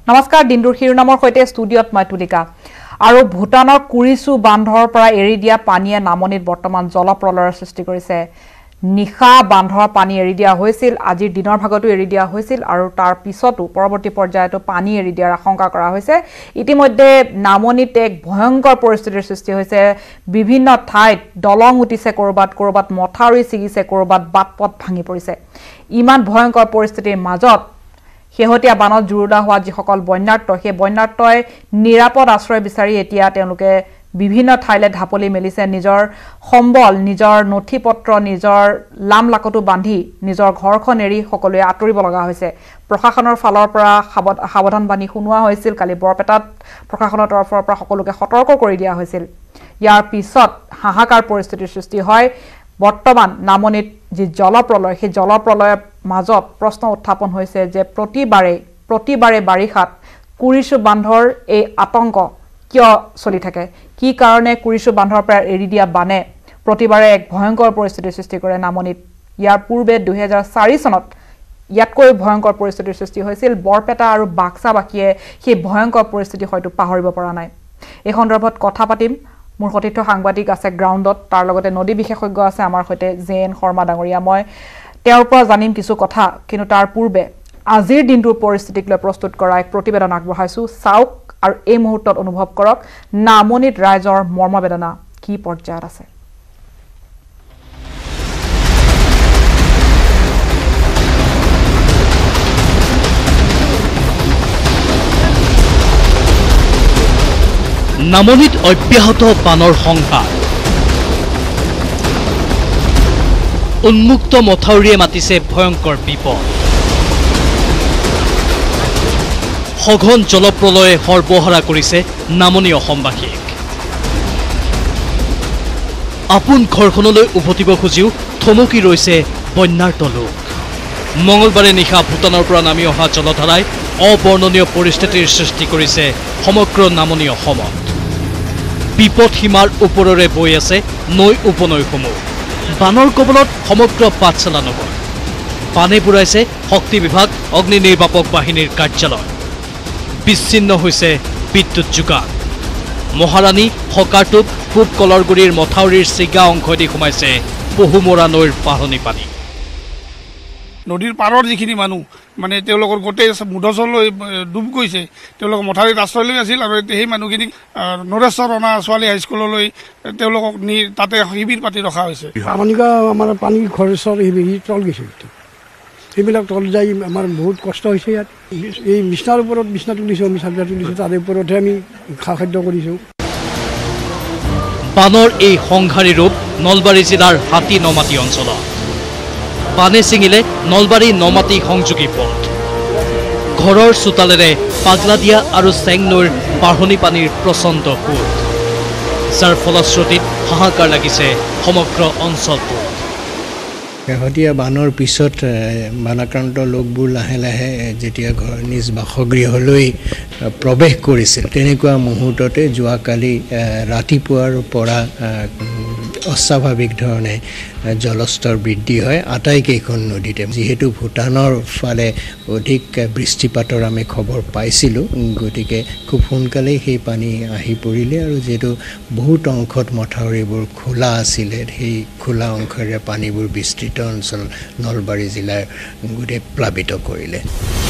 নমস্কাৰ দিনদুৰ শিৰোনামৰ সৈতে ষ্টুডিঅত মই তুলিকা আৰু ভুটানৰ কুৰিছু বান্ধৰ পৰা এৰি দিয়া পানীয়ে নামনিত বৰ্তমান জলপ্ৰলয়ৰ সৃষ্টি কৰিছে নিখা বান্ধৰ পানী এৰি দিয়া হৈছিল আজিৰ দিনৰ ভাগতো এৰি দিয়া হৈছিল আৰু তাৰ পিছতো পৰৱৰ্তী পৰ্যায়তো পানী এৰি দিয়াৰ আশংকা কৰা হৈছে ইতিমধ্যে নামনিত এক ভয়ংকৰ পৰিস্থিতিৰ সৃষ্টি হৈছে বিভিন্ন ঠাইত দলং উঠিছে কৰবাত মথাউৰি ছিগিছে কৰবাত বাটপথ ভাঙি পৰিছে ইমান ভয়ংকৰ পৰিস্থিতিৰ মাজত শেহতীয়া বানত জুৰুলা হোৱা যিসকল বন্যাৰ্ত সেই বন্যাৰ্তই নিৰাপদ আশ্ৰয় বিচাৰি এতিয়া তেওঁলোকে বিভিন্ন ঠাইলে ঢাপলি মেলিছে নিজৰ সম্বল নিজৰ নথিপত্ৰ নিজৰ লামলাকটো বান্ধি নিজৰ ঘৰখন এৰি সকলোৱে আঁতৰিব লগা হৈছে প্ৰশাসনৰ ফালৰ পৰা সাৱধান বাণী শুনোৱা হৈছিল কালি বৰপেটাত প্ৰশাসনৰ তৰফৰ পৰা সকলোকে সতৰ্ক কৰি দিয়া হৈছিল ইয়াৰ পিছত হাহাকাৰ পৰিস্থিতিৰ সৃষ্টি হয় বৰ্তমান নামনিত যি জলপ্ৰলয় সেই জলপ্ৰলয়ৰ মাজত প্ৰশ্ন উত্থাপন হৈছে যে প্ৰতিবাৰে বাৰিষাত কুৰিছু বান্ধৰ এই আতংক কিয় চলি থাকে কি কাৰণে কুৰিছু বান্ধৰ পৰা এৰি দিয়া বানে প্ৰতিবাৰে এক ভয়ংকৰ পৰিস্থিতিৰ সৃষ্টি কৰে নামনিত ইয়াৰ পূৰ্বে 2004 চনত ইয়াতকৈ ভয়ংকৰ পৰিস্থিতিৰ সৃষ্টি হৈছিল বৰপেটা আৰু বাক্সাবাসীয়ে সেই ভয়ংকৰ পৰিস্থিতি হয়তো পাহৰিব পৰা নাই এই সন্দৰ্ভত কথা পাতিম মোৰ সতীৰ্থ সাংবাদিক আছে গ্ৰাউণ্ডত তাৰ লগতে নদী বিশেষজ্ঞ আছে আমাৰ সৈতে জেন শৰ্মা ডাঙৰীয়া মই তেওঁৰ পৰা জানিম কিছু কথা কিন্তু তাৰ পূৰ্বে আজিৰ দিনটোৰ পৰিস্থিতিক লৈ প্ৰস্তুত কৰা এক প্ৰতিবেদন আগবঢ়াইছো চাওক আৰু এই মুহূৰ্তত অনুভৱ কৰক নামনিত ৰাইজৰ মৰ্মবেদনা কি পৰ্যায়ত আছে নামনিত অব্যাহত বানৰ সংঘাত উন্মুক্ত মথাউৰিয়ে মাতিছে ভয়ংকৰ বিপদ সঘন জলপ্ৰলয়ে সৰ্বহাৰা কৰিছে নামনি অসমবাসীক আপোন ঘৰখনলৈ উভতিব খুজিও থমকি ৰৈছে বন্যাৰ্ত লোক মঙলবাৰে নিশা ভূটানৰ পৰা নামি অহা জলধাৰাই অবৰ্ণনীয় পৰিস্থিতিৰ সৃষ্টি কৰিছে সমগ্ৰ নামনি অসমত বিপদ সীমাৰ ওপৰেৰে বৈ আছে নৈ উপনৈসমূহ বানৰ কবলত সমগ্ৰ পাঠশালা নগৰ পানী বুৰাইছে শক্তি বিভাগ অগ্নি নিৰ্বাপক বাহিনীৰ কাৰ্যালয় বিচ্ছিন্ন হৈছে বিদ্যুৎ যোগান মহাৰাণী হকাৰটোপ পূব কলৰগুৰিৰ মথাউৰিৰ চিগা অংশদি সোমাইছে পহুমৰা নৈৰ পাহৰণি পানী নদীৰ পাৰৰ যিখিনি মানুহ মানে তেওঁলোকৰ গোটেই মুধচলৈ ডুব গৈছে তেওঁলোক মথাউৰিত আশ্ৰয় লৈ আছিল আৰু সেই মানুহখিনিক নৰেশ্বৰ অনা ছোৱালী হাইস্কুললৈ তেওঁলোকক নি তাতে শিবিৰ পাতি ৰখা হৈছে আমাৰ পানী খৰচৰ তল গৈছে সেইবিলাক তল যাই আমাৰ বহুত কষ্ট হৈছে ইয়াত এই বিছনাৰ ওপৰত বিছনা তুলিছোঁ আমি চাৰ্জাৰ তুলিছোঁ তাৰে ওপৰতহে আমি খা খাদ্য কৰিছোঁ বানৰ এই সংঘাৰী ৰূপ নলবাৰী জিলাৰ হাতী নমাটি অঞ্চলত পানী ছিঙিলে নলবাৰী নমাটি সংযোগী পথ ঘৰৰ চোতালেৰে পাগলাদিয়া আৰু চেং নৈৰ বাঢ়নি পানীৰ প্ৰচণ্ড সোঁত যাৰ ফলশ্ৰুতিত হাহাকাৰ লাগিছে সমগ্ৰ অঞ্চলটোত শেহতীয়া বানৰ পিছত বানাক্ৰান্ত লোকবোৰ লাহে লাহে যেতিয়া নিজ বাসগৃহলৈ প্ৰৱেশ কৰিছিল তেনেকুৱা মুহূৰ্ততে যোৱাকালি ৰাতিপুৱাৰ পৰা অস্বাভাৱিক ধৰণে জলস্তৰ বৃদ্ধি হয় আটাইকেইখন নদীতে যিহেতু ভূটানৰ ফালে অধিক বৃষ্টিপাতৰ আমি খবৰ পাইছিলোঁ গতিকে খুব সোনকালেই সেই পানী আহি পৰিলে আৰু যিহেতু বহুত অংশত মথাউৰিবোৰ খোলা আছিলে সেই খোলা অংশৰে পানীবোৰ বিস্তৃত অঞ্চল নলবাৰী জিলাৰ গোটেই প্লাবিত কৰিলে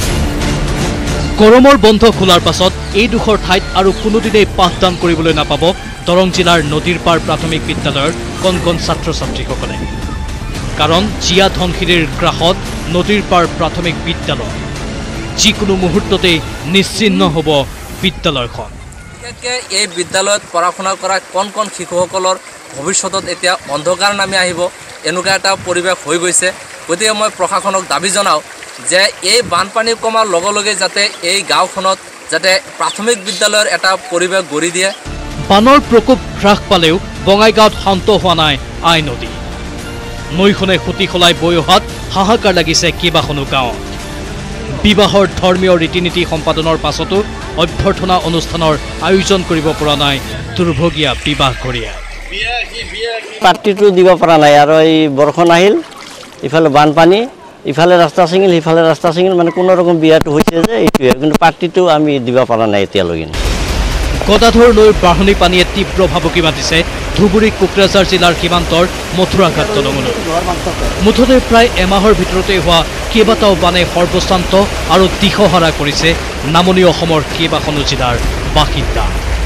গৰমৰ বন্ধ খোলাৰ পাছত এই দুখৰ ঠাইত আৰু কোনোদিনেই পাঠদান কৰিবলৈ নাপাব দৰং জিলাৰ নদীৰ পাৰ প্ৰাথমিক বিদ্যালয়ৰ কণ ছাত্ৰ ছাত্ৰীসকলে কাৰণ জিয়া ধনশিৰিৰ গ্ৰাসত নদীৰ পাৰ প্ৰাথমিক বিদ্যালয় যিকোনো মুহূৰ্ততেই নিশ্চিন্ন হ'ব বিদ্যালয়খন এই বিদ্যালয়ত পঢ়া শুনা কৰা কণ শিশুসকলৰ ভৱিষ্যতত এতিয়া অন্ধকাৰ নামি আহিব এনেকুৱা এটা পৰিৱেশ হৈ গৈছে গতিকে মই প্ৰশাসনক দাবী জনাওঁ যে এই বানপানী কমাৰ লগে লগে যাতে এই গাঁওখনত যাতে প্ৰাথমিক বিদ্যালয়ৰ এটা পৰিৱেশ গঢ়ি দিয়ে বানৰ প্ৰকোপ হ্ৰাস পালেও বঙাইগাঁৱত শান্ত হোৱা নাই আই নদী নৈখনে সুতি সলাই বৈ অহাত হাহাকাৰ লাগিছে কেইবাখনো গাঁৱত বিবাহৰ ধৰ্মীয় ৰীতি নীতি সম্পাদনৰ পাছতো অভ্যৰ্থনা অনুষ্ঠানৰ আয়োজন কৰিব পৰা নাই দুৰ্ভগীয়া বিবাহঘৰীয়া পাৰ্টিটো দিব পৰা নাই আৰু এই বৰষুণ আহিল ইফালে বানপানী ইফালে ৰাস্তা ছিঙিল সিফালে ৰাস্তা ছিঙিল মানে কোনো ৰকম বিয়াটো হৈছে যে এইটোৱে কিন্তু পাৰ্টিটো আমি দিব পৰা নাই এতিয়ালৈকে গদাধৰ নৈৰ বাঢ়নি পানীয়ে তীব্ৰ ভাবুকি মাতিছে ধুবুৰী কোকৰাঝাৰ জিলাৰ সীমান্তৰ মথুৰাঘাট দলঙলৈ মুঠতে প্ৰায় এমাহৰ ভিতৰতে হোৱা কেইবাটাও বানে সৰ্বশান্ত আৰু দিশহাৰা কৰিছে নামনি অসমৰ কেইবাখনো জিলাৰ বাসিন্দা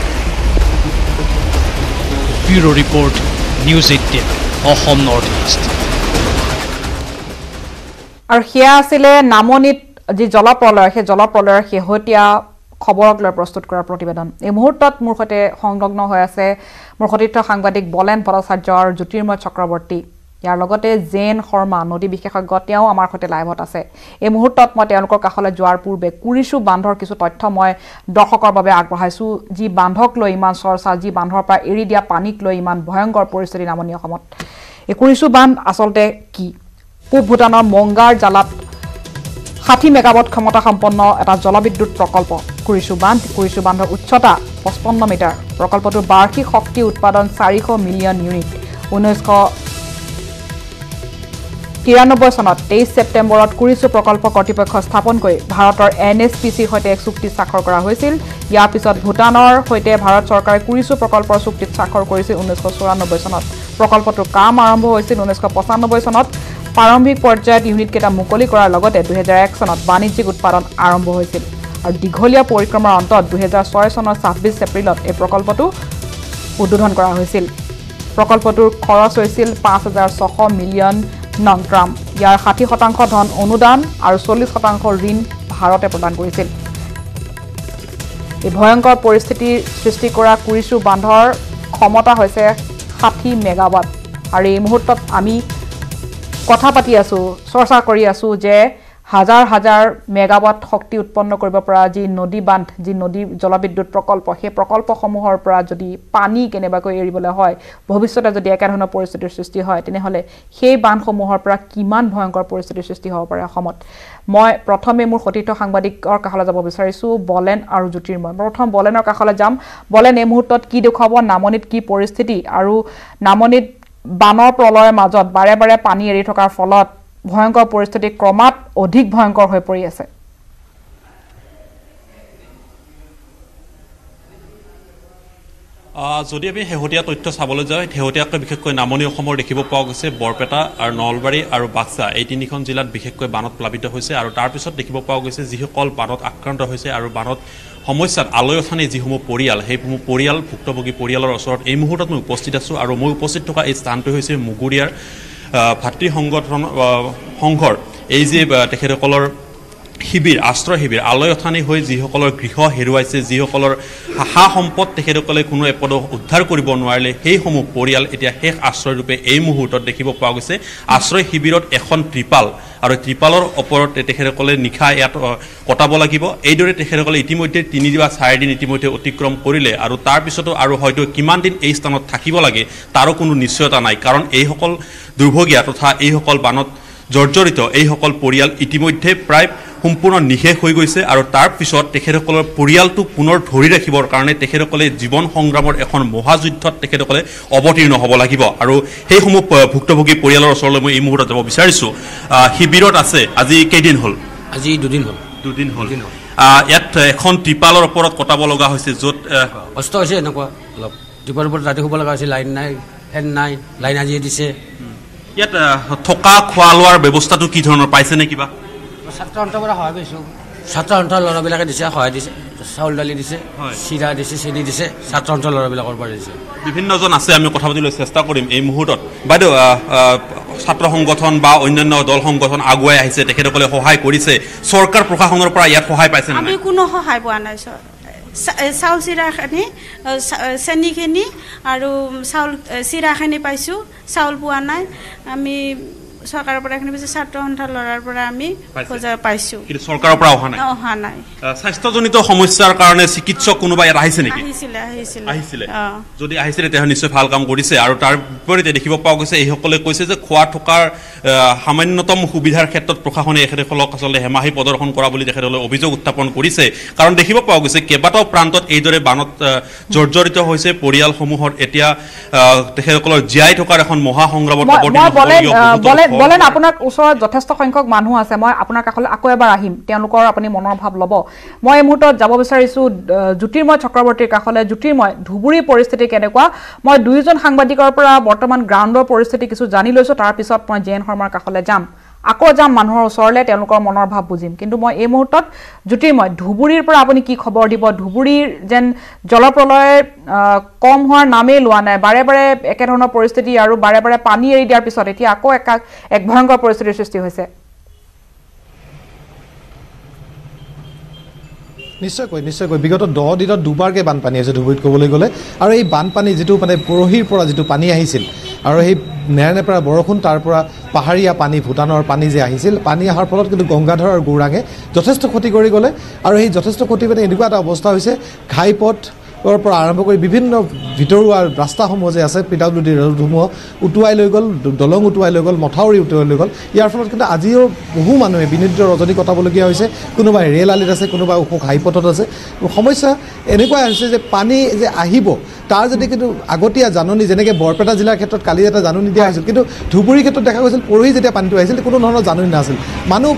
bureau report news 18 Assam north east আৰু হিয়া আছিলে নামনিত যি জলপ্ৰলয় সেই জলপ্ৰলয়ৰ শেহতীয়া খবৰক লৈ প্ৰস্তুত কৰা প্ৰতিবেদন এই মুহূৰ্তত মোৰ সৈতে সংলগ্ন হৈ আছে মোৰ সতীৰ্থ সাংবাদিক বলেন ভট্টাচাৰ্য আৰু জ্যোতিৰ্ময় চক্ৰৱৰ্তী ইয়াৰ লগতে জেন শৰ্মা নদী বিশেষজ্ঞ তেওঁ আমাৰ সৈতে লাইভত আছে এই মুহূৰ্তত মই তেওঁলোকৰ কাষলৈ যোৱাৰ পূৰ্বে কুৰিচু বান্ধৰ কিছু তথ্য মই দৰ্শকৰ বাবে আগবঢ়াইছো যি বান্ধক লৈ ইমান চৰ্চা যি বান্ধৰ পৰা এৰি দিয়া পানীক লৈ ইমান ভয়ংকৰ পৰিস্থিতি নামনি অসমত এই কুৰিচু বান্ধ আচলতে কি পূব ভূটানৰ মংগাৰ জালাত 60 মেগাৱাট ক্ষমতা সম্পন্ন এটা জলবিদ্যুৎ প্ৰকল্প কুৰিচু বান্ধৰ উচ্চতা 55 মিটাৰ প্ৰকল্পটোৰ বাৰ্ষিক শক্তি উৎপাদন 400 মিলিয়ন ইউনিট 1993 চনত 23 ছেপ্টেম্বৰত কুৰিচু প্ৰকল্প কৰ্তৃপক্ষ স্থাপন কৰি ভাৰতৰ NSPCৰ সৈতে এক চুক্তি স্বাক্ষৰ কৰা হৈছিল ইয়াৰ পিছত ভূটানৰ সৈতে ভাৰত চৰকাৰে কুৰিচু প্ৰকল্পৰ চুক্তিত স্বাক্ষৰ কৰিছিল 1994 চনত প্ৰকল্পটোৰ কাম আৰম্ভ হৈছিল 1995 চনত প্ৰাৰম্ভিক পৰ্যায়ত ইউনিট কেইটা মুকলি কৰাৰ লগতে 2001 চনত বাণিজ্যিক উৎপাদন আৰম্ভ হৈছিল আৰু দীঘলীয়া পৰিক্ৰমাৰ অন্তত 2006 চনৰ 26 এপ্ৰিলত এই প্ৰকল্পটো উদ্বোধন কৰা হৈছিল প্ৰকল্পটোৰ খৰচ হৈছিল 5600 মিলিয়ন নংক্ৰাম ইয়াৰ 60% ধন অনুদান আৰু 40% ঋণ ভাৰতে প্ৰদান কৰিছিল এই ভয়ংকৰ পৰিস্থিতিৰ সৃষ্টি কৰা কুৰিচু বান্ধৰ ক্ষমতা হৈছে 60 মেগাৱাট আৰু এই মুহূৰ্তত আমি কথা পাতি আছো চৰ্চা কৰি আছো যে হাজাৰ হাজাৰ মেগাৱাট শক্তি উৎপন্ন কৰিব পৰা যি নদী বান্ধ যি নদী জলবিদ্যুৎ প্ৰকল্প সেই প্ৰকল্পসমূহৰ পৰা যদি পানী কেনেবাকৈ এৰিবলৈ হয় ভৱিষ্যতে যদি একেধৰণৰ পৰিস্থিতিৰ সৃষ্টি হয় তেনেহলে সেই বান্ধসমূহৰ পৰা কিমান ভয়ংকৰ পৰিস্থিতিৰ সৃষ্টি হ'ব পাৰে অসমত মই প্ৰথমে মোৰ সতীৰ্থ সাংবাদিকৰ কাষলৈ যাব বিচাৰিছো বলেন আৰু জ্যোতিৰ্ময় প্ৰথম বলেনৰ কাষলৈ যাম বলেন এই মুহূৰ্তত কি দেখুৱাব নামনিত কি পৰিস্থিতি আৰু নামনিত বানৰ প্ৰলয়ৰ মাজত বাৰে বাৰে পানী এৰি থকাৰ ফলত ভয়ংকৰ পৰিস্থিতি ক্ৰমাৎ অধিক ভয়ংকৰ হৈ পৰি আছে যদি আমি শেহতীয়া তথ্য চাবলৈ যাওঁ শেহতীয়াকৈ বিশেষকৈ নামনি অসমৰ দেখিব পোৱা গৈছে বৰপেটা আৰু নলবাৰী আৰু বাক্সা এই তিনিখন জিলাত বিশেষকৈ বানত প্লাবিত হৈছে আৰু তাৰ পিছত দেখিব পোৱা গৈছে যিসকল বানত আক্ৰান্ত হৈছে আৰু বানত সমস্যাত আলয়থানি যিসমূহ পৰিয়াল সেইসমূহ পৰিয়াল ভুক্তভোগী পৰিয়ালৰ ওচৰত এই মুহূৰ্তত মই উপস্থিত আছোঁ আৰু মই উপস্থিত থকা এই স্থানটো হৈছে মুগুৰিয়াৰ ভাতৃ সংঘৰ এই যে তেখেতসকলৰ শিবিৰ আশ্ৰয় শিবিৰ আলয়থানি হৈ যিসকলৰ গৃহ হেৰুৱাইছে যিসকলৰ সা সম্পদ তেখেতসকলে কোনো এপদ উদ্ধাৰ কৰিব নোৱাৰিলে সেইসমূহ পৰিয়াল এতিয়া শেষ আশ্ৰয়ৰূপে এই মুহূৰ্তত দেখিব পোৱা গৈছে আশ্ৰয় শিবিৰত এখন ত্ৰিপাল আৰু ত্ৰিপালৰ ওপৰত তেখেতসকলে নিশা ইয়াত কটাব লাগিব এইদৰে তেখেতসকলে ইতিমধ্যে 3 বা 4 দিন ইতিমধ্যে অতিক্ৰম কৰিলে আৰু তাৰ পিছতো আৰু হয়তো কিমান দিন এই স্থানত থাকিব লাগে তাৰো কোনো নিশ্চয়তা নাই কাৰণ এইসকল দুৰ্ভগীয়া তথা এইসকল বানত জৰ্জৰিত এইসকল পৰিয়াল ইতিমধ্যে প্ৰায় সম্পূৰ্ণ নিশেষ হৈ গৈছে আৰু তাৰ পিছত তেখেতসকলৰ পৰিয়ালটো পুনৰ ধৰি ৰাখিবৰ কাৰণে তেখেতসকলে জীৱন সংগ্ৰামৰ এখন মহাযুদ্ধত তেখেতসকলে অৱতীৰ্ণ হ'ব লাগিব আৰু সেইসমূহ ভুক্তভোগী পৰিয়ালৰ ওচৰলৈ মই এই মুহূৰ্তত যাব বিচাৰিছোঁ শিবিৰত আছে আজি কেইদিন হ'ল আজি দুদিন হ'ল ইয়াত এখন ত্ৰিপালৰ ওপৰত কটাব লগা হৈছে য'ত কষ্ট হৈছে এনেকুৱা অলপ ত্ৰিপালৰ ওপৰত ৰাতি শুব লগা হৈছে লাইন নাই ফেন নাই লাইন আজিয়ে দিছে ইয়াত থকা খোৱা লোৱাৰ ব্যৱস্থাটো কি ধৰণৰ পাইছে নে কিবা ছাত্ৰ সন্থাৰ পৰা সহায় পাইছোঁ ছাত্ৰ সন্থাৰ ল'ৰাবিলাকে দিছে সহায় দিছে চাউল দালি দিছে চিৰা দিছে চেনি দিছে ছাত্ৰ সন্থাৰ ল'ৰাবিলাকৰ পৰা দিছে বিভিন্নজন আছে আমি কথা পাতিবলৈ চেষ্টা কৰিম এই মুহূৰ্তত বাইদেউ ছাত্ৰ সংগঠন বা অন্যান্য দল সংগঠন আগুৱাই আহিছে তেখেতসকলে সহায় কৰিছে চৰকাৰ প্ৰশাসনৰ পৰা ইয়াত সহায় পাইছে আমি কোনো সহায় পোৱা নাই চাউল চিৰাখিনি চেনিখিনি আৰু চাউল চিৰাখিনি পাইছোঁ চাউল পোৱা নাই আমি চৰকাৰৰ পৰা এখিনি পাইছোঁ ছাত্ৰ সন্থাৰ ল'ৰাৰ পৰা আমি পাইছোঁ কিন্তু চৰকাৰৰ পৰা অহা নাই স্বাস্থ্যজনিত সমস্যাৰ কাৰণে চিকিৎসক কোনোবা ইয়াত আহিছে নেকি আহিছিলে যদি আহিছিলে তেতিয়াহ'লে নিশ্চয় ভাল কাম কৰিছে আৰু তাৰ বিপৰীতে দেখিব পোৱা গৈছে এইসকলে কৈছে যে খোৱা থকাৰ সামান্যতম সুবিধাৰ ক্ষেত্ৰত প্ৰশাসনে এখেতসকলক আচলতে হেমাহি প্ৰদৰ্শন কৰা বুলি তেখেতসকলে অভিযোগ উত্থাপন কৰিছে কাৰণ দেখিব পোৱা গৈছে কেইবাটাও প্ৰান্তত এইদৰে বানত জৰ্জৰিত হৈছে পৰিয়ালসমূহত এতিয়া তেখেতসকলৰ জীয়াই থকাৰ এখন মহাসংগ্ৰামত বলেন আপোনাৰ ওচৰত যথেষ্ট সংখ্যক মানুহ আছে মই আপোনাৰ কাষলৈ আকৌ এবাৰ আহিম তেওঁলোকৰ আপুনি মনৰ ভাৱ ল'ব মই এই মুহূৰ্তত যাব বিচাৰিছো জ্যোতিৰ্ময় চক্ৰৱৰ্তীৰ কাষলৈ জ্যোতিৰ্ময় ধুবুৰী পৰিস্থিতি কেনেকুৱা মই দুইজন সাংবাদিকৰ পৰা বৰ্তমান গ্ৰাউণ্ডৰ পৰিস্থিতি কিছু জানি লৈছো তাৰ পিছত মই জেন শৰ্মাৰ কাষলৈ যাম আকৌ যাম মানুহৰ ওচৰলৈ তেওঁলোকৰ মনৰ ভাৱ বুজিম কিন্তু মই এই মুহূৰ্তত জ্যোতিৰ্ময় ধুবুৰীৰ পৰা আপুনি কি খবৰ দিব ধুবুৰীৰ যেন জলপ্ৰলয় কম হোৱাৰ নামেই লোৱা নাই বাৰে বাৰে একেধৰণৰ পৰিস্থিতি আৰু বাৰে বাৰে পানী এৰি দিয়াৰ পিছত এতিয়া আকৌ এক ভয়ংকৰ পৰিস্থিতিৰ সৃষ্টি হৈছে নিশ্চয়কৈ বিগত 10 দিনত দুবাৰকৈ বানপানী হৈছে ধুবুৰীত ক'বলৈ গ'লে আৰু এই বানপানী যিটো মানে পৰহিৰ পৰা যিটো পানী আহিছিল আৰু সেই নেৰানেপেৰা বৰষুণ তাৰ পৰা পাহাৰীয়া পানী ভূটানৰ পানী যে আহিছিল পানী অহাৰ ফলত কিন্তু গংগাধৰ আৰু গৌৰাঙে যথেষ্ট ক্ষতি কৰি গ'লে আৰু সেই যথেষ্ট ক্ষতি মানে এনেকুৱা এটা অৱস্থা হৈছে ঘাইপথ পৰা আৰম্ভ কৰি বিভিন্ন ভিতৰুৱা ৰাস্তাসমূহ যে আছে PWD ৰোডসমূহ উটুৱাই লৈ গ'ল দলং উটুৱাই লৈ গ'ল মথাউৰি উটুৱাই লৈ গ'ল ইয়াৰ ফলত কিন্তু আজিও বহু মানুহে বিনিদ্ৰ ৰজনী কটাবলগীয়া হৈছে কোনোবাই ৰেল আলিত আছে কোনোবাই ওখ ঘাইপথত আছে সমস্যা এনেকুৱাই হৈছে যে পানী যে আহিব তাৰ যদি কিন্তু আগতীয়া জাননী যেনেকৈ বৰপেটা জিলাৰ ক্ষেত্ৰত কালি এটা জাননী দিয়া হৈছিল কিন্তু ধুবুৰীৰ ক্ষেত্ৰত দেখা গৈছিল পৰহি যেতিয়া পানীটো আহিছিল কোনো ধৰণৰ জাননী নাছিল মানুহ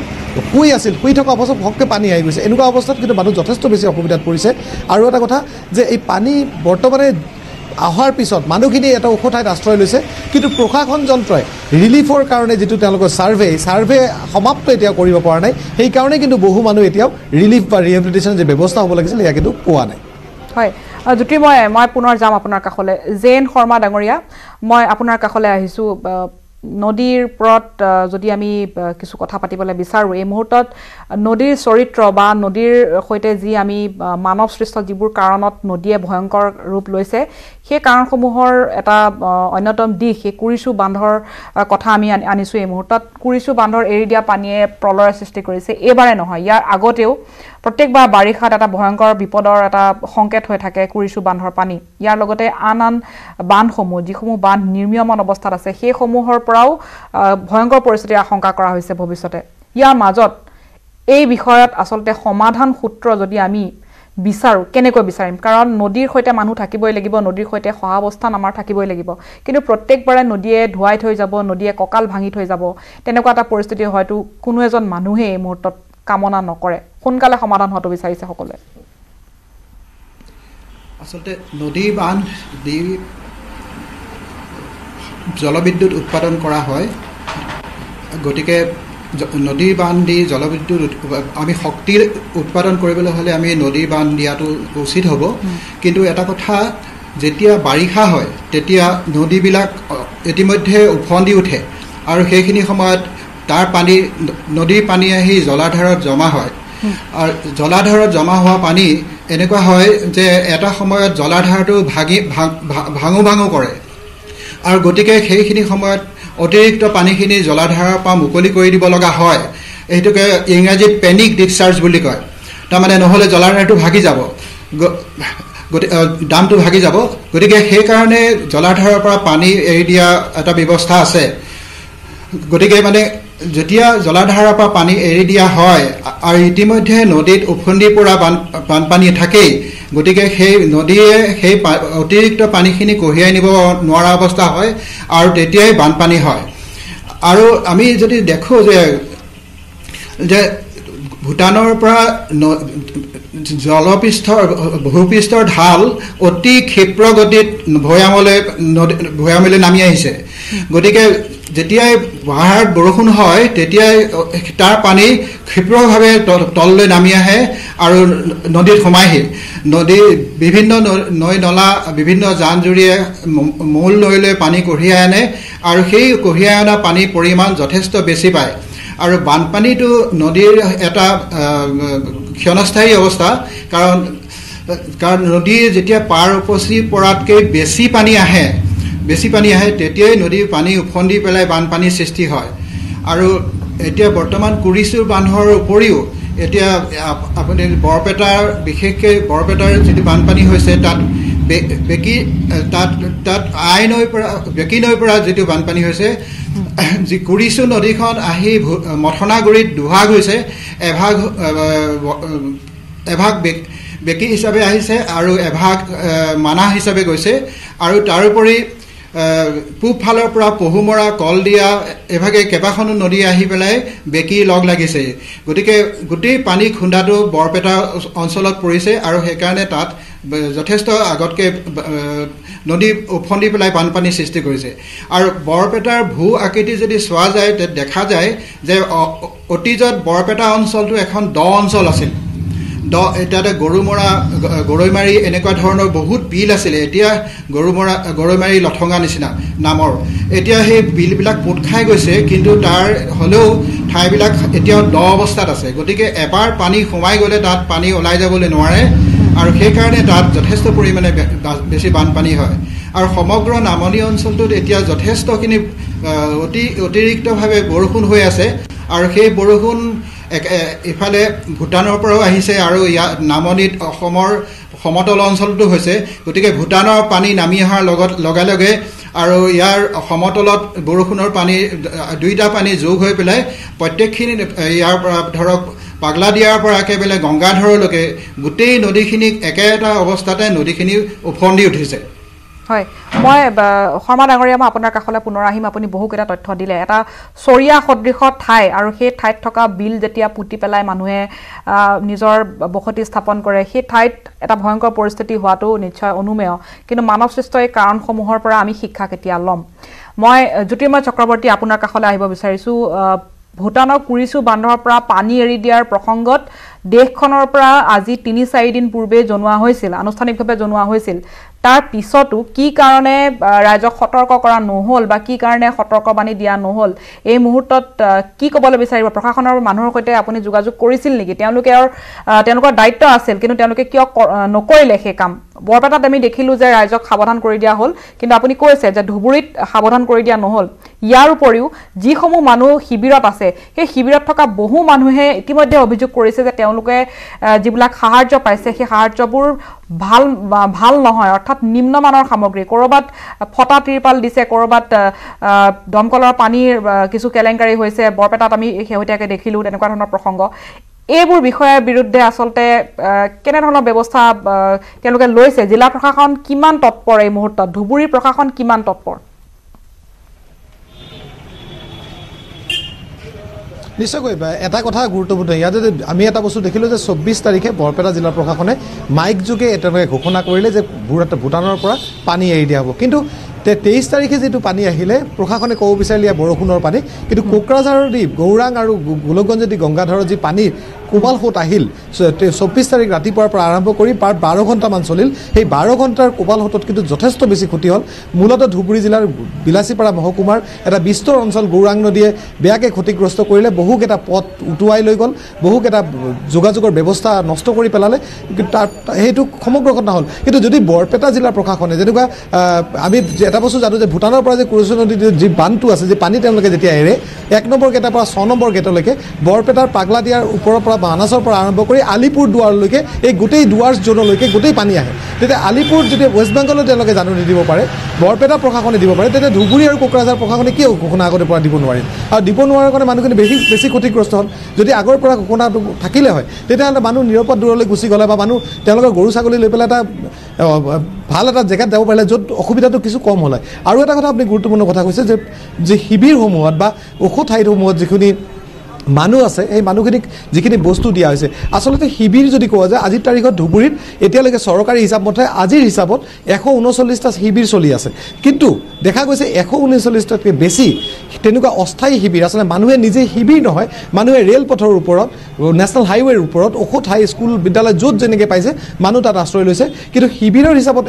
শুই থকা অৱস্থাত ভককৈ পানী আহি গৈছে এনেকুৱা অৱস্থাত কিন্তু মানুহ যথেষ্ট বেছি অসুবিধাত পৰিছে আৰু এটা কথা যে এই পানী বৰ্তমানে অহাৰ পিছত মানুহখিনি এটা ওখ ঠাইত আশ্ৰয় লৈছে কিন্তু প্ৰশাসন যন্ত্ৰই ৰিলিফৰ কাৰণে যিটো তেওঁলোকৰ ছাৰ্ভে সমাপ্ত এতিয়া কৰিব পৰা নাই সেইকাৰণে কিন্তু বহু মানুহ এতিয়াও ৰিলিফ বা ৰিহেবিলিটেশ্যন যে ব্যৱস্থা হ'ব লাগিছিল এয়া কিন্তু পোৱা নাই হয় জ্যোতিৰ্ময় মই পুনৰ যাম আপোনাৰ কাষলৈ জেন শৰ্মা ডাঙৰীয়া মই আপোনাৰ কাষলৈ আহিছোঁ নদীৰ ওপৰত যদি আমি কিছু কথা পাতিবলৈ বিচাৰোঁ এই মুহূৰ্তত নদীৰ চৰিত্ৰ বা নদীৰ সৈতে যি আমি মানৱ সৃষ্ট যিবোৰ কাৰণত নদীয়ে ভয়ংকৰ ৰূপ লৈছে সেই কাৰণসমূহৰ এটা অন্যতম দিশ সেই কুৰিচু বান্ধৰ কথা আমি আনিছোঁ এই মুহূৰ্তত কুৰিচু বান্ধৰ এৰি দিয়া পানীয়ে প্ৰলয়ৰ সৃষ্টি কৰিছে এইবাৰে নহয় ইয়াৰ আগতেও প্ৰত্যেকবাৰ বাৰিষাত এটা ভয়ংকৰ বিপদৰ এটা সংকেত হৈ থাকে কুৰিচু বান্ধৰ পানী ইয়াৰ লগতে আন বান্ধসমূহ যিসমূহ বান্ধ নিৰ্মীয়মান অৱস্থাত আছে সেইসমূহৰ পৰাও ভয়ংকৰ পৰিস্থিতিৰ আশংকা কৰা হৈছে ভৱিষ্যতে ইয়াৰ মাজত এই বিষয়ত আচলতে সমাধান সূত্ৰ যদি আমি বিচাৰোঁ কেনেকৈ বিচাৰিম কাৰণ নদীৰ সৈতে মানুহ থাকিবই লাগিব নদীৰ সৈতে সহাৱস্থান আমাৰ থাকিবই লাগিব কিন্তু প্ৰত্যেকবাৰে নদীয়ে ধুৱাই থৈ যাব নদীয়ে কঁকাল ভাঙি থৈ যাব তেনেকুৱা এটা পৰিস্থিতি হয়তো কোনো এজন মানুহে এই মুহূৰ্তত কামনা নকৰে সোনকালে সমাধান হোৱাটো বিচাৰিছে সকলোৱে আচলতে নদী বান্ধ দি জলবিদ্যুৎ উৎপাদন কৰা হয় গতিকে নদীৰ বান্ধ দি জলবিদ্যুৎ আমি শক্তিৰ উৎপাদন কৰিবলৈ হ'লে আমি নদীৰ বান্ধ দিয়াটো উচিত হ'ব কিন্তু এটা কথা যেতিয়া বাৰিষা হয় তেতিয়া নদীবিলাক ইতিমধ্যে উফন্দি উঠে আৰু সেইখিনি সময়ত তাৰ পানী নদীৰ পানী আহি জলাধাৰত জমা হয় আৰু জলাধাৰত জমা হোৱা পানী এনেকুৱা হয় যে এটা সময়ত জলাধাৰটো ভাঙো কৰে আৰু গতিকে সেইখিনি সময়ত অতিৰিক্ত পানীখিনি জলাধাৰৰ পৰা মুকলি কৰি দিব লগা হয় এইটোকে ইংৰাজীত পেনিক ডিসচাৰ্জ বুলি কয় তাৰমানে নহ'লে জলাধাৰটো ভাগি যাব দামটো ভাগি যাব গতিকে সেইকাৰণে জলাধাৰৰ পৰা পানী এৰি দিয়া এটা ব্যৱস্থা আছে গতিকে মানে যেতিয়া জলাধাৰৰ পৰা পানী এৰি দিয়া হয় আৰু ইতিমধ্যে নদীত উফন্দি পৰা বানপানী থাকেই গতিকে সেই নদীয়ে সেই অতিৰিক্ত পানীখিনি কঢ়িয়াই নিব নোৱাৰা অৱস্থা হয় আৰু তেতিয়াই বানপানী হয় আৰু আমি যদি দেখোঁ যে ভূটানৰ পৰা ভূপৃষ্ঠৰ ঢাল অতি ক্ষিপ্ৰ গতিত ভৈয়ামলৈ নামি আহিছে গতিকে যেতিয়াই পাহাৰত বৰষুণ হয় তেতিয়াই তাৰ পানী ক্ষিপ্ৰভাৱে তললৈ নামি আহে আৰু নদীত সোমায়হি নদীৰ বিভিন্ন নৈ নলা বিভিন্ন জান জুৰিয়ে মূল নৈলৈ পানী কঢ়িয়াই আনে আৰু সেই কঢ়িয়াই অনা পানীৰ পৰিমাণ যথেষ্ট বেছি পায় আৰু বানপানীটো নদীৰ এটা ক্ষণস্থায়ী অৱস্থা কাৰণ নদীৰ যেতিয়া পাৰ উপচি পৰাতকৈ বেছি পানী আহে তেতিয়াই নদীৰ পানী উফন্দি পেলাই বানপানীৰ সৃষ্টি হয় আৰু এতিয়া বৰ্তমান কুৰিচু বান্ধৰ উপৰিও এতিয়া আপুনি বিশেষকৈ বৰপেটাৰ যিটো বানপানী হৈছে তাত বেকী নৈৰ পৰা যিটো বানপানী হৈছে যি কুৰিচু নদীখন আহি মথনাগুৰিত দুভাগ হৈছে এভাগ বেকী হিচাপে আহিছে আৰু এভাগ মানাহ হিচাপে গৈছে আৰু তাৰোপৰি পূব ফালৰ পৰা পহুমৰা কলদিয়া এভাগে কেইবাখনো নদী আহি পেলাই বেকি লগ লাগিছে গতিকে গোটেই পানী খুন্দাটো বৰপেটা অঞ্চলত পৰিছে আৰু সেইকাৰণে তাত যথেষ্ট আগতকৈ নদী উফন্দি পেলাই বানপানী সৃষ্টি কৰিছে আৰু বৰপেটাৰ ভূ আকৃতি যদি চোৱা যায় দেখা যায় যে অতীজত বৰপেটা অঞ্চলটো এখন দ অঞ্চল আছিল এতিয়াতে গৰৈমাৰী এনেকুৱা ধৰণৰ বহুত বিল আছিলে এতিয়া গৰৈমাৰী লঠঙা নিচিনা নামৰ এতিয়া সেই বিলবিলাক পোত খাই গৈছে কিন্তু তাৰ হ'লেও ঠাইবিলাক এতিয়াও দ অৱস্থাত আছে গতিকে এবাৰ পানী সোমাই গ'লে তাত পানী ওলাই যাবলৈ নোৱাৰে আৰু সেইকাৰণে তাত যথেষ্ট পৰিমাণে বেছি বানপানী হয় আৰু সমগ্ৰ নামনি অঞ্চলটোত এতিয়া যথেষ্টখিনি অতিৰিক্তভাৱে বৰষুণ হৈ আছে আৰু সেই বৰষুণ ইফালে ভূটানৰ পৰাও আহিছে আৰু ইয়াত নামনিত অসমৰ সমতল অঞ্চলতো হৈছে গতিকে ভূটানৰ পানী নামি অহাৰ লগে লগে আৰু ইয়াৰ সমতলত বৰষুণৰ পানী দুইটা পানী যোগ হৈ পেলাই প্ৰত্যেকখিনি ইয়াৰ পৰা ধৰক পাগলা দিয়াৰ পৰা একেবাৰে গংগাধৰলৈকে গোটেই নদীখিনিক একেটা অৱস্থাতে নদীখিনি উফন্দি উঠিছে হয় মই শৰ্মা ডাঙৰীয়া মই আপোনাৰ কাষলৈ পুনৰ আহিম আপুনি বহুকেইটা তথ্য দিলে এটা চৰিয়া সদৃশ ঠাই আৰু সেই ঠাইত থকা বিল যেতিয়া পুতি পেলাই মানুহে নিজৰ বসতি স্থাপন কৰে সেই ঠাইত এটা ভয়ংকৰ পৰিস্থিতি হোৱাটো নিশ্চয় অনুমেয় কিন্তু মানৱ সৃষ্ট এই কাৰণসমূহৰ পৰা আমি শিক্ষা কেতিয়া ল'ম মই জ্যোতিৰ্ময় চক্ৰৱৰ্তী আপোনাৰ কাষলৈ আহিব বিচাৰিছোঁ ভূটানৰ কুৰিচু বান্ধৰ পৰা পানী এৰি দিয়াৰ প্ৰসংগত দেশখনৰ পৰা আজি ৩-৪ দিন পূৰ্বে জনোৱা হৈছিল আনুষ্ঠানিকভাৱে জনোৱা হৈছিল তাৰ পিছতো কি কাৰণে ৰাজ্যক সতৰ্ক কৰা নহল বা কি কাৰণে সতৰ্কবাণী দিয়া নহল এই মুহূৰ্তত কি ক'বলৈ বিচাৰিব প্ৰশাসনৰ মানুহৰ সৈতে আপুনি যোগাযোগ কৰিছিল নেকি তেওঁলোকৰ দায়িত্ব আছিল কিন্তু তেওঁলোকে কিয় নকৰিলে সেই কাম বৰপেটাত আমি দেখিলোঁ যে ৰাজ্যক সাৱধান কৰি দিয়া হ'ল কিন্তু আপুনি কৈছে যে ধুবুৰীত সাৱধান কৰি দিয়া নহল ইয়াৰ উপৰিও যিসমূহ মানুহ শিবিৰত আছে সেই শিবিৰত থকা বহু মানুহে ইতিমধ্যে অভিযোগ কৰিছে যে তেওঁলোকে যিবিলাক সাহায্য পাইছে সেই সাহায্যবোৰ ভাল নহয় অৰ্থাৎ নিম্নমানৰ সামগ্ৰী কৰবাত ফটা ত্ৰিপাল দিছে কৰবাত দমকলৰ পানীৰ কিছু কেলেংকাৰী হৈছে বৰপেটাত আমি শেহতীয়াকৈ দেখিলোঁ তেনেকুৱা ধৰণৰ প্ৰসংগ এইবোৰ বিষয়ৰ বিৰুদ্ধে আচলতে কেনে ধৰণৰ ব্যৱস্থা তেওঁলোকে লৈছে জিলা প্ৰশাসন কিমান তৎপৰ এই মুহূৰ্তত ধুবুৰী প্ৰশাসন কিমান তৎপৰ নিশ্চয়কৈ এটা কথা গুৰুত্বপূৰ্ণ ইয়াতে আমি এটা বস্তু দেখিলোঁ যে ২৪ তাৰিখে বৰপেটা জিলা প্ৰশাসনে মাইক যোগে তেওঁলোকে ঘোষণা কৰিলে যে ভূটানৰ পৰা পানী এৰি দিয়া হ'ব কিন্তু ২৩ তাৰিখে যিটো পানী আহিলে প্ৰশাসনে ক'ব বিচাৰিলে বৰষুণৰ পানী কিন্তু কোকৰাঝাৰৰ দি গৌৰাং আৰু গোলকগঞ্জেদি গংগাধৰৰ যি পানীৰ কোবাল সোঁত আহিল ২৪ তাৰিখ ৰাতিপুৱাৰ পৰা আৰম্ভ কৰি ১২ ঘণ্টামান চলিল সেই ১২ ঘণ্টাৰ কোবাল সোঁতত কিন্তু যথেষ্ট বেছি ক্ষতি হ'ল মূলতঃ ধুবুৰী জিলাৰ বিলাচীপাৰা মহকুমাৰ এটা বিস্তৰ অঞ্চল গৌৰাং নদীয়ে বেয়াকৈ ক্ষতিগ্ৰস্ত কৰিলে বহুকেইটা পথ উটুৱাই লৈ গ'ল বহুকেইটা যোগাযোগৰ ব্যৱস্থা নষ্ট কৰি পেলালে তাৰ সেইটো সমগ্ৰ ঘটনা হ'ল কিন্তু যদি বৰপেটা জিলাৰ প্ৰশাসনে যেনেকুৱা আমি এটা বস্তু জানো যে ভূটানৰ পৰা যে কুৰিচু নদীৰ যি বান্ধটো আছে যে পানী তেওঁলোকে যেতিয়া এৰে ১ নম্বৰ গেটৰ পৰা ৬ নম্বৰ গেটলৈকে বৰপেটাৰ পাগলা দিয়াৰ ওপৰৰ পৰা মানাছৰ পৰা আৰম্ভ কৰি আলিপুৰ দুৱাৰলৈকে এই গোটেই দুৱাৰ জোনলৈকে গোটেই পানী আহে তেতিয়া আলিপুৰ যদি ৱেষ্ট বেংগলত তেওঁলোকে জাননী দিব পাৰে বৰপেটা প্ৰশাসনে দিব পাৰে তেতিয়া ধুবুৰী আৰু কোকৰাঝাৰ প্ৰশাসনে কিয় ঘোষণা আগতে পৰা দিব নোৱাৰিল আৰু দিব নোৱাৰাৰ কাৰণে মানুহখিনি বেছি ক্ষতিগ্ৰস্ত হ'ল যদি আগৰ পৰা ঘোষণাটো থাকিলে হয় তেতিয়াহ'লে মানুহ নিৰাপদ দূৰলৈ গুচি গ'লে বা মানুহ তেওঁলোকৰ গৰু ছাগলী লৈ পেলাই এটা ভাল এটা জেগাত যাব পাৰিলে য'ত অসুবিধাটো কিছু কম হ'ল আৰু এটা কথা আপুনি গুৰুত্বপূৰ্ণ কথা কৈছে যে শিবিৰসমূহত বা ওখ ঠাইসমূহত যিখিনি মানুহ আছে এই মানুহখিনিক যিখিনি বস্তু দিয়া হৈছে আচলতে শিবিৰ যদি কোৱা যায় আজিৰ তাৰিখত ধুবুৰীত এতিয়ালৈকে চৰকাৰী হিচাপ মতে আজিৰ হিচাপত ১৩৯টা শিবিৰ চলি আছে কিন্তু দেখা গৈছে ১৩৯টাতকৈ বেছি তেনেকুৱা অস্থায়ী শিবিৰ আচলতে মানুহে নিজে শিবিৰ নহয় মানুহে ৰেলপথৰ ওপৰত নেশ্যনেল হাইৱেৰ ওপৰত ওখ ঠাই স্কুল বিদ্যালয় য'ত যেনেকৈ পাইছে মানুহ তাত আশ্ৰয় লৈছে কিন্তু শিবিৰৰ হিচাপত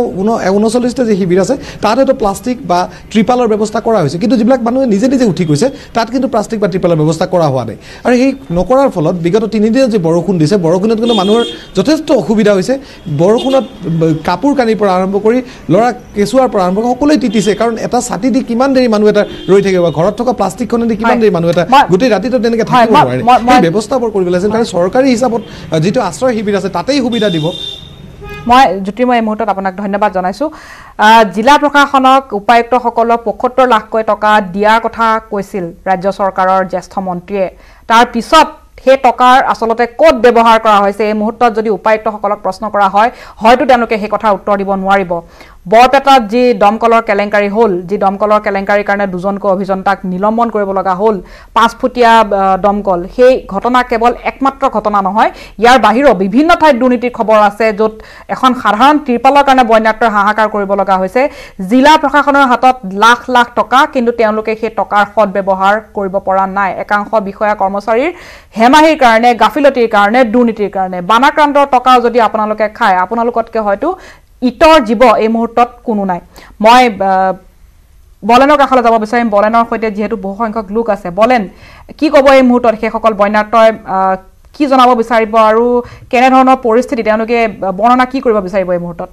১৩৯টা যি শিবিৰ আছে তাত হয়তো প্লাষ্টিক বা ত্ৰিপালৰ ব্যৱস্থা কৰা হৈছে কিন্তু যিবিলাক মানুহে নিজে নিজে উঠি গৈছে তাত কিন্তু প্লাষ্টিক বা ত্ৰিপালৰ ব্যৱস্থা কৰা হোৱা নাই আৰু সেই নকৰাৰ ফলত বিগত ৩ দিনত যে বৰষুণ দিছে বৰষুণত কিন্তু মানুহৰ যথেষ্ট অসুবিধা হৈছে বৰষুণত কাপোৰ কানিৰ পৰা আৰম্ভ কৰি ল'ৰা কেঁচুৱাৰ পৰা আৰম্ভ কৰি সকলোৱে তিতিছে কাৰণ এটা ছাতি দি কিমান দেৰি মানুহ এটা ৰৈ থাকিব ঘৰত থকা প্লাষ্টিকখনেদি কিমান দেৰি মানুহ এটা গোটেই ৰাতিটো তেনেকৈ থাকিব নোৱাৰে সেই ব্যৱস্থাবোৰ কৰিব লাগিছিল কাৰণ চৰকাৰী হিচাপত যিটো আশ্ৰয় শিবিৰ আছে তাতেই সুবিধা দিব মই জ্যোতিৰ্ময় এই মুহূৰ্তত আপোনাক ধন্যবাদ জনাইছোঁ জিলা প্ৰশাসনক উপায়ুক্তসকলক ৭৫ লাখকৈ টকা দিয়াৰ কথা কৈছিল ৰাজ্য চৰকাৰৰ জ্যেষ্ঠ মন্ত্ৰীয়ে তাৰ পিছত সেই টকাৰ আচলতে ক'ত ব্যৱহাৰ কৰা হৈছে এই মুহূৰ্তত যদি উপায়ুক্তসকলক প্ৰশ্ন কৰা হয় হয়তো তেওঁলোকে সেই কথাৰ উত্তৰ দিব নোৱাৰিব বৰপেটাত যি দমকলৰ কেলেংকাৰী হ'ল যি দমকলৰ কেলেংকাৰীৰ কাৰণে দুজনকৈ অভিযন্তাক নিলম্বন কৰিব লগা হ'ল 5 ফুটীয়া দমকল সেই ঘটনা কেৱল একমাত্ৰ ঘটনা নহয় ইয়াৰ বাহিৰেও বিভিন্ন ঠাইত দুৰ্নীতিৰ খবৰ আছে য'ত এখন সাধাৰণ ত্ৰিপালৰ কাৰণে বন্যাত্মৰ হাহাকাৰ কৰিব লগা হৈছে জিলা প্ৰশাসনৰ হাতত লাখ লাখ টকা কিন্তু তেওঁলোকে সেই টকাৰ সৎ ব্যৱহাৰ কৰিব পৰা নাই একাংশ বিষয়া কৰ্মচাৰীৰ হেমাহিৰ কাৰণে গাফিলতিৰ কাৰণে দুৰ্নীতিৰ কাৰণে বানাক্ৰান্তৰ টকা যদি আপোনালোকে খায় আপোনালোকতকৈ হয়তো ইটৰ জীৱ এই মুহূৰ্তত কোনো নাই মই বলেনৰ কাষলৈ যাব বিচাৰিম বলেনৰ সৈতে যেহেতু বহু সংখ্যক লোক আছে বলেন কি ক'ব এই মুহূৰ্তত সেইসকল বন্যাত্মই কি জনাব বিচাৰিব আৰু কেনে ধৰণৰ পৰিস্থিতি তেওঁলোকে বৰ্ণনা কি কৰিব বিচাৰিব এই মুহূৰ্তত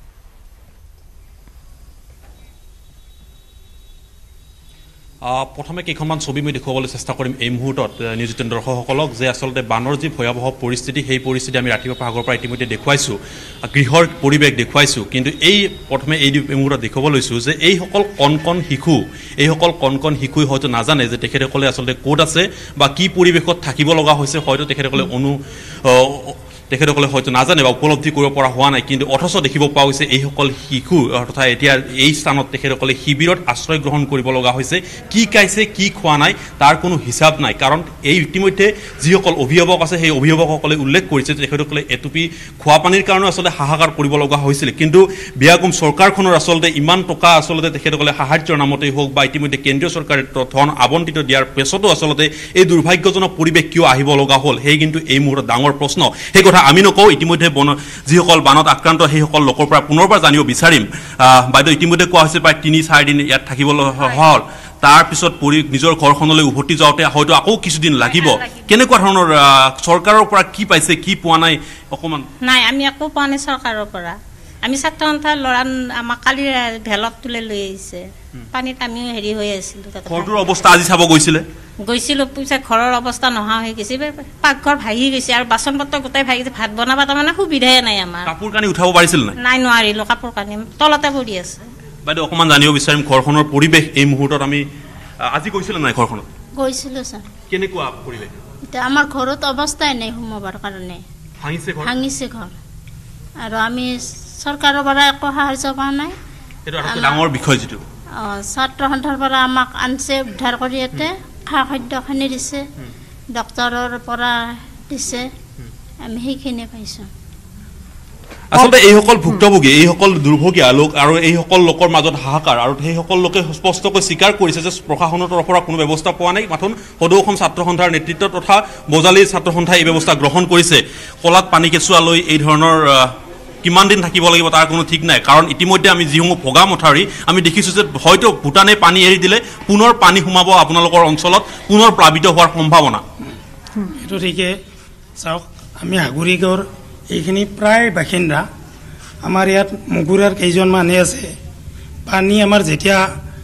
প্ৰথমে কেইখনমান ছবি মই দেখুৱাবলৈ চেষ্টা কৰিম এই মুহূৰ্তত নিউজ 18 দৰ্শকসকলক যে আচলতে বানৰ যি ভয়াৱহ পৰিস্থিতি সেই পৰিস্থিতি আমি ৰাতিপুৱা ভাগৰ পৰা ইতিমধ্যে দেখুৱাইছোঁ গৃহৰ পৰিৱেশ দেখুৱাইছোঁ কিন্তু এই প্ৰথমে এই মুহূৰ্তত দেখুৱাব লৈছোঁ যে এইসকল কণ শিশুই হয়তো নাজানে যে তেখেতসকলে আচলতে ক'ত আছে বা কি পৰিৱেশত থাকিব লগা হৈছে হয়তো তেখেতসকলে হয়তো নাজানে বা উপলব্ধি কৰিব পৰা হোৱা নাই কিন্তু অথচ দেখিব পোৱা গৈছে এইসকল শিশু অৰ্থাৎ এতিয়া এই স্থানত তেখেতসকলে শিবিৰত আশ্ৰয় গ্ৰহণ কৰিব লগা হৈছে কি খাইছে কি খোৱা নাই তাৰ কোনো হিচাপ নাই কাৰণ এই ইতিমধ্যে যিসকল অভিভাৱক আছে সেই অভিভাৱকসকলে উল্লেখ কৰিছে যে তেখেতসকলে এটুপি খোৱা পানীৰ কাৰণে আচলতে হাহাকাৰ কৰিব লগা হৈছিল কিন্তু বিয়াগুম চৰকাৰখনৰ আচলতে ইমান টকা আচলতে তেখেতসকলে সাহায্যৰ নামতেই হওক বা ইতিমধ্যে কেন্দ্ৰীয় চৰকাৰে ধন আবণ্টিত দিয়াৰ পিছতো আচলতে এই দুৰ্ভাগ্যজনক পৰিৱেশ কিয় আহিব লগা হ'ল সেই কিন্তু এই মুহূৰ্তত ডাঙৰ প্ৰশ্ন সেই কথা আমি নকওঁ ইতিমধ্যে যিসকল বানত আক্ৰান্ত সেইসকল লোকৰ পৰা পুনৰবাৰ জানিব বিচাৰিম বাইদেউ ইতিমধ্যে কোৱা হৈছে প্ৰায় 3-4 দিন ইয়াত থাকিবলৈ হ'ল তাৰ পিছত নিজৰ ঘৰখনলৈ উভতি যাওঁতে হয়তো আকৌ কিছুদিন লাগিব কেনেকুৱা ধৰণৰ চৰকাৰৰ পৰা কি পাইছে কি পোৱা নাই অকমান নাই আমি একো পোৱা নাই চৰকাৰৰ পৰা আমি ছাত্ৰ সন্থাৰ ল'ৰা আমাক কালি ভেলত তুলে লৈ আহিছে পানীত আমিও হেৰি হৈ আছিলোঁ ঘৰটোৰ অৱস্থা আজি চাব গৈছিলোঁ পিছত ঘৰৰ অৱস্থা নোহোৱা হৈ গৈছে পাকঘৰ ভাগি গৈছে আৰু বাচন পত্ৰ গোটেই ভাগি ভাত বনাব তাৰমানে সুবিধাই নাই আমাৰ কাপোৰ কানি উঠাব পাৰিছিল নাই নোৱাৰিলোঁ কাপোৰ কানি তলতে পৰি আছে বাইদেউ অকণমান জানিব বিচাৰিম ঘৰখনৰ পৰিৱেশ এই মুহূৰ্তত আমি আজি গৈছিলে নাই ঘৰখনত গৈছিলোঁ ছাৰ কেনেকুৱা পৰিৱেশ এতিয়া আমাৰ ঘৰত অৱস্থাই নাই সোমাবৰ কাৰণে ভাঙিছে ঘৰ আৰু আমি চৰকাৰৰ পৰা একো সাহায্য পোৱা নাই এইটো এটা ডাঙৰ বিষয় যিটো ছাত্ৰ সন্থাৰ পৰা আমাক আনছে উদ্ধাৰ কৰি ইয়াতে খা খাদ্যখিনি দিছে ডক্তৰৰ পৰা দিছে আমি সেইখিনি পাইছোঁ আচলতে এইসকল ভুক্তভোগী এইসকল দুৰ্ভগীয়া লোক আৰু এইসকল লোকৰ মাজত হাহাকাৰ আৰু সেইসকল লোকে স্পষ্টকৈ স্বীকাৰ কৰিছে যে প্ৰশাসনৰ তৰফৰ পৰা কোনো ব্যৱস্থা পোৱা নাই মাথোন সদৌ অসম ছাত্ৰ সন্থাৰ নেতৃত্ব তথা বজালী ছাত্ৰ সন্থাই এই ব্যৱস্থা গ্ৰহণ কৰিছে কলাত পানী কেঁচুৱা লৈ এই ধৰণৰ কিমান দিন থাকিব লাগিব তাৰ কোনো ঠিক নাই কাৰণ ইতিমধ্যে আমি যিসমূহ ভগা মথাউৰি আমি দেখিছোঁ যে হয়তো ভূটানে পানী এৰি দিলে পুনৰ পানী সোমাব আপোনালোকৰ অঞ্চলত পুনৰ প্লাবিত হোৱাৰ সম্ভাৱনা এইটো ঠিকে চাওক আমি হাগুৰিগড় এইখিনি প্ৰায় বাসিন্দা আমাৰ ইয়াত মগুৰাৰ কেইজনমানহে আছে পানী আমাৰ যেতিয়া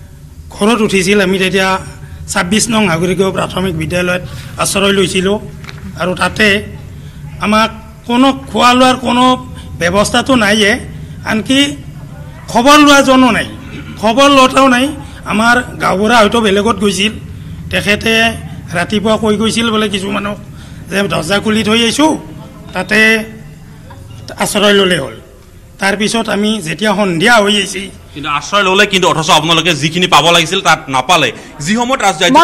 ঘৰত উঠিছিল আমি তেতিয়া 26 নং হাগুৰিগড় প্ৰাথমিক বিদ্যালয়ত আশ্ৰয় লৈছিলোঁ আৰু তাতে আমাক কোনো খোৱা লোৱাৰ কোনো ব্যৱস্থাটো নাইয়ে আনকি খবৰ লোৱাজনো নাই খবৰ লোৱাও নাই আমাৰ গাঁওবুঢ়া হয়তো বেলেগত গৈছিল তেখেতে ৰাতিপুৱা কৈ গৈছিল বোলে কিছুমানক যে দৰ্জা খুলি থৈ আহিছোঁ তাতে আশ্ৰয় ল'লে হ'ল তাৰপিছত আমি যেতিয়া সন্ধিয়া হৈ আহিছে কিন্তু আশ্ৰয় ল'লে কিন্তু অথচ আপোনালোকে যিখিনি পাব লাগিছিল তাত নাপালে যি সময়ত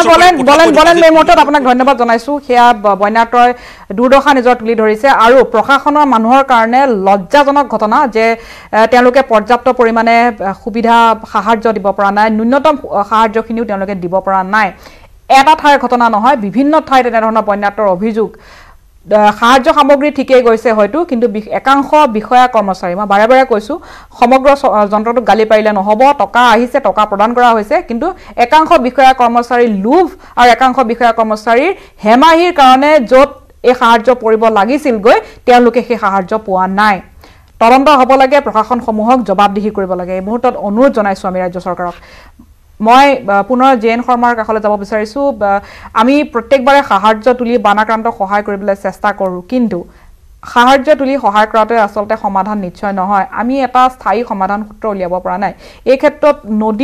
বলেন মেমোটত আপোনাক ধন্যবাদ জনাইছোঁ সেয়া বন্যাত্মই দুৰ্দশা নিজৰ তুলি ধৰিছে আৰু প্ৰশাসনৰ মানুহৰ কাৰণে লজ্জাজনক ঘটনা যে তেওঁলোকে পৰ্যাপ্ত পৰিমাণে সুবিধা সাহায্য দিব পৰা নাই ন্যূনতম সাহায্যখিনিও তেওঁলোকে দিব পৰা নাই এটা ঠাইৰ ঘটনা নহয় বিভিন্ন ঠাইত এনেধৰণৰ বন্যাত্মৰ অভিযোগ সাহায্য সামগ্ৰী ঠিকেই গৈছে হয়তো কিন্তু একাংশ বিষয়া কৰ্মচাৰী মই বাৰে বাৰে কৈছোঁ সমগ্ৰ যন্ত্ৰটোক গালি পাৰিলে নহ'ব টকা আহিছে টকা প্ৰদান কৰা হৈছে কিন্তু একাংশ বিষয়া কৰ্মচাৰীৰ লোভ আৰু একাংশ বিষয়া কৰ্মচাৰীৰ হেমাহিৰ কাৰণে য'ত এই সাহায্য পৰিব লাগিছিলগৈ তেওঁলোকে সেই সাহায্য পোৱা নাই তদন্ত হ'ব লাগে প্ৰশাসনসমূহক জবাবদিহি কৰিব লাগে এই মুহূৰ্তত অনুৰোধ জনাইছোঁ আমি ৰাজ্য চৰকাৰক মই পুনৰ জেএন শৰ্মাৰ কাষলৈ যাব বিচাৰিছোঁ আমি প্ৰত্যেকবাৰে সাহায্য তুলি বানাক্ৰান্তক সহায় কৰিবলৈ চেষ্টা কৰোঁ কিন্তু সাহায্য তুলি সহায় কৰাটোৱে আচলতে সমাধান নিশ্চয় নহয় আমি এটা স্থায়ী সমাধান সূত্ৰ উলিয়াব পৰা নাই এই ক্ষেত্ৰত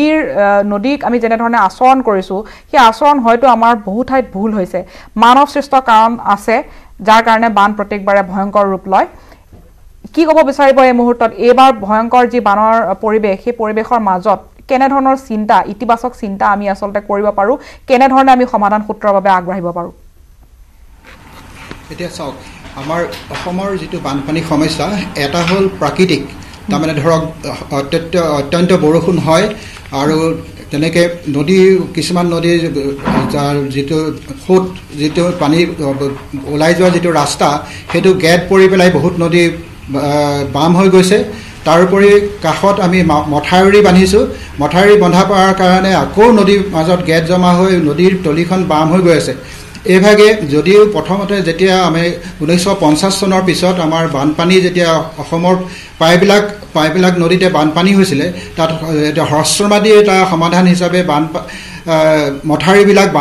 নদীক আমি যেনেধৰণে আচৰণ কৰিছোঁ সেই আচৰণ হয়তো আমাৰ বহু ঠাইত ভুল হৈছে মানৱ সৃষ্ট কাৰণ আছে যাৰ কাৰণে বান প্ৰত্যেকবাৰে ভয়ংকৰ ৰূপ লয় কি ক'ব বিচাৰিব এই মুহূৰ্তত এইবাৰ ভয়ংকৰ যি বানৰ পৰিৱেশ সেই পৰিৱেশৰ মাজত কেনে ধৰণৰ চিন্তা ইতিবাচক চিন্তা আমি আসলতে কৰিব পাৰো কেনে ধৰণে আমি সমাধান সূত্ৰৰ বাবে আগবাঢ়িব পাৰো এতিয়া চাওক আমাৰ অসমৰ যেটো বানপানী সমস্যা এটা হল প্ৰাকৃতিক তাৰমানে ধৰক অত্যন্ত বৰষুণ হয় আৰু তেনেকে নদী কিছুমান নদী যেটো ফুট যেটো পানী ওলাই যোৱা যেটো ৰাস্তা হেতু গেট পৰি পেলাই বহুত নদী বাম হৈ গৈছে তাৰোপৰি কাখত আমি মথাউৰি বান্ধিছো মথাউৰি বন্ধা পাৰ কাৰণে আকৌ নদীৰ মাজত গেট জমা হৈ নদীৰ তলিখন বাম হৈ গৈ আছে এভাগে যদিও প্ৰথমতে যেতিয়া আমি 1950 চনৰ পিছত আমাৰ বানপানী যেতিয়া অসমৰ পাইবিলাক নদীতে বানপানী হৈছিলে তাত এটা হ্ৰস্বমাদী এটা সমাধান হিচাপে মথাউৰিবিলাক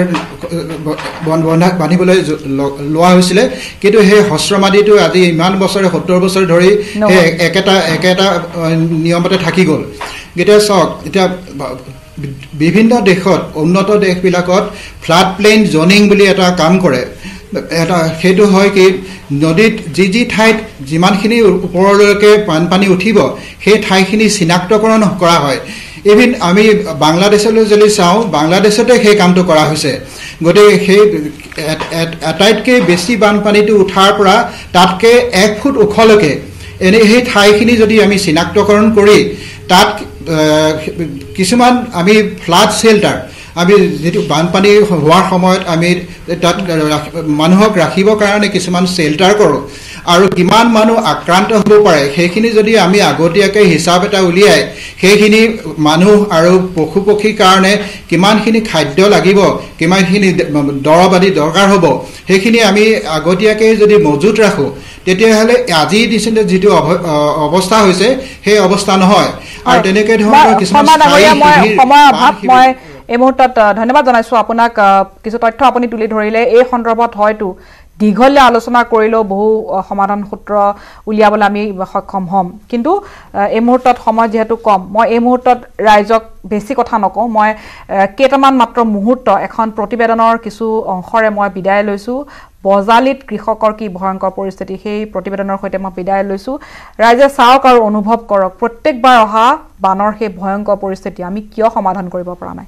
বান্ধিবলৈ লোৱা হৈছিলে কিন্তু সেই হ্ৰস্বমাদীটো আজি ইমান বছৰে 70 বছৰ ধৰি একেটা নিয়মতে থাকি গ'ল গেটা চাওক এতিয়া বিভিন্ন দেশত উন্নত দেশবিলাকত ফ্লাড প্লেইন জোনিং বুলি এটা কাম কৰে এটা হেতু হয় কি নদীত যি ঠাইত যিমানখিনি ওপৰলৈকে বানপানী উঠিব সেই ঠাইখিনি চিনাক্তকৰণ কৰা হয় ইভিন আমি বাংলাদেশলৈ যদি চাওঁ বাংলাদেশতে সেই কামটো কৰা হৈছে গতিকে সেই আটাইতকৈ বেছি বানপানীটো উঠাৰ পৰা তাতকে 1 ফুট ওখলৈকে এনে সেই ঠাইখিনি যদি আমি চিনাক্তকৰণ কৰি তাত কিছুমান আমি ফ্লাড শেল্টাৰ আমি যেটো বানপানী হোৱাৰ সময়ত আমি তাত মানুহক ৰাখিবৰ কাৰণে কিছুমান শেল্টাৰ কৰোঁ আৰু কিমান মানুহ আক্ৰান্ত হ'ব পাৰে সেইখিনি যদি আমি আগতীয়াকৈ হিচাপ এটা উলিয়াই সেইখিনি মানুহ আৰু পশুপক্ষীৰ কাৰণে কিমানখিনি খাদ্য লাগিব কিমানখিনি দৰৱ আদি দৰকাৰ হ'ব সেইখিনি আমি আগতীয়াকৈ যদি মজুত ৰাখোঁ তেতিয়াহ'লে আজি দিছিলে যেটো অৱস্থা হৈছে সেই অৱস্থা নহয় আৰু তেনেকৈ ধৰণৰ কিছুমান সময় অভাৱ মই এই মুহূৰ্তত ধন্যবাদ জনাইছো আপোনাক কিছু তথ্য আপুনি তুলি ধৰিলে এই সন্দৰ্ভত হয়তো দীঘলীয়া আলোচনা কৰিলেও বহু সমাধান সূত্ৰ উলিয়াবলৈ আমি সক্ষম হ'ম কিন্তু এই মুহূৰ্তত সময় যেহেতু কম মই এই মুহূৰ্তত ৰাইজক বেছি কথা নকওঁ মই কেইটামান মাত্ৰ মুহূৰ্ত এখন প্ৰতিবেদনৰ কিছু অংশৰে মই বিদায় লৈছো বজালিত কৃষকৰ কি ভয়ংকৰ পৰিস্থিতি সেই প্ৰতিবেদনৰ সৈতে মই বিদায় লৈছো ৰাইজে চাওক আৰু অনুভৱ কৰক প্ৰত্যেকবাৰ অহা বানৰ সেই ভয়ংকৰ পৰিস্থিতি আমি কিয় সমাধান কৰিব পৰা নাই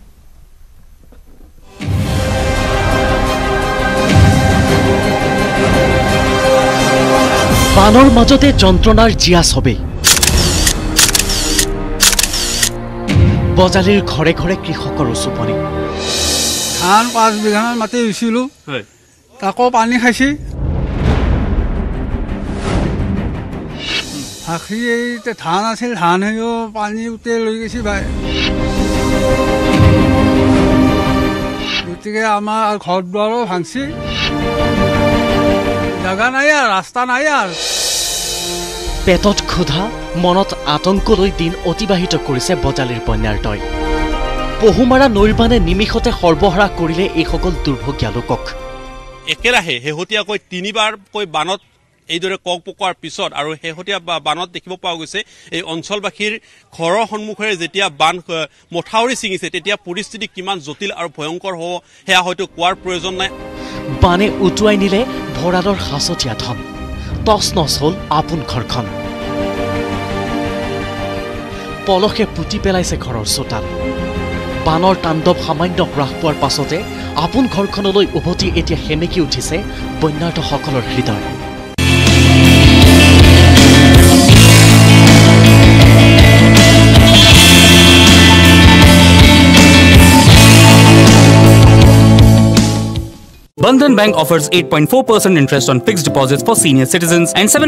বানৰ মাজতে যন্ত্ৰণাৰ জিয়া ছবি বজালিৰ ঘৰে ঘৰে কৃষকৰ উচুপনি ধান 5 বিঘামান মাটি ৰুইছিলোঁ তাকো পানী খাইছে ভাসি ধান আছিল ধান হেও পানী উঠাই লৈ গৈছে ভাই গতিকে আমাৰ ঘৰ দুৱাৰো ভাঙছি জাগা নাই আর রাস্তা নাই আর পেটত ক্ষুধা মনত আতংক লৈ দিন অতিবাহিত কৰিছে বজালিৰ বন্যাৰ্তই পহুমাৰা নৈৰ বানে নিমিষতে সৰ্বহাৰা কৰিলে এই সকল দুৰ্ভগীয়া লোকক একেৰাহে শেহতীয়াকৈ 3বাৰকৈ বানত এইদৰে কক পকোৱাৰ পিছত আৰু শেহতীয়া বানত দেখিব পোৱা গৈছে এই অঞ্চলবাসীৰ ঘৰৰ সন্মুখৰে যেতিয়া বান মথাউৰি ছিঙিছে তেতিয়া পৰিস্থিতি কিমান জটিল আৰু ভয়ংকৰ হ'ব হেয়া হয়তো কোৱাৰ প্ৰয়োজন নাই বানে উটুৱাই নিলে ভঁৰালৰ সাঁচতীয়া ধন টচ নচ হ'ল আপোন ঘৰখন পলসে পুতি পেলাইছে ঘৰৰ চোতাল বানৰ তাণ্ডৱ সামান্য হ্ৰাস পোৱাৰ পাছতে আপোন ঘৰখনলৈ উভতি এতিয়া সেমেকি উঠিছে বন্যাৰ্তসকলৰ হৃদয় Bandhan Bank offers 8.4% interest on fixed deposits for senior citizens and 7